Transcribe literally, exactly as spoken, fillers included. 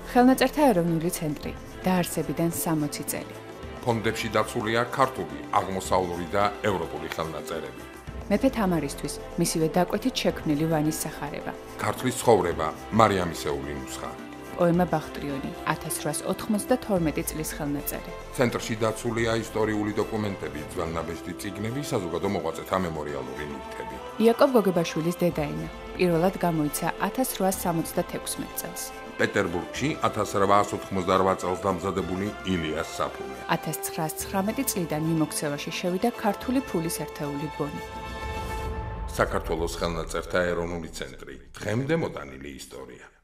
ხელნაწერთა ეროვნული ცენტრი, დაარსებიდან სამოცი წელი. ფონდებში დაცულია ქართული, აღმოსავლური და ევროპული ხელნაწერები. მეფე თამარისთვის მისივე დაკვეთით შექმნილი ვანის სახარება. ქართლის ცხოვრება, მარიამისეული ნუსხა. პოემა ბახტრიონი, ათას რვაას ოთხმოცდათორმეტი წლის ხელნაწერი. ცენტრში დაცულია ისტორიული დოკუმენტები, ძველნაბეჭდი წიგნები, საზოგადო მოღვაწეთა მემორიალური ნივთები. იაკობ გოგებაშვილის დედაენა, პირველად გამოიცა ათას რვაას სამოცდათექვსმეტ წელს. პეტერბურგში ათას რვაას ოთხმოცდარვა წელს დამზადებული ილიას საფულე. ათას ცხრაას ცხრამეტი წლიდან მიმოქცევაში შევიდა ქართული ფულის ერთეული ბონი. საქართველოს ხელნაწერთა ეროვნული ცენტრი, დღემდე მოდანილი ისტორია.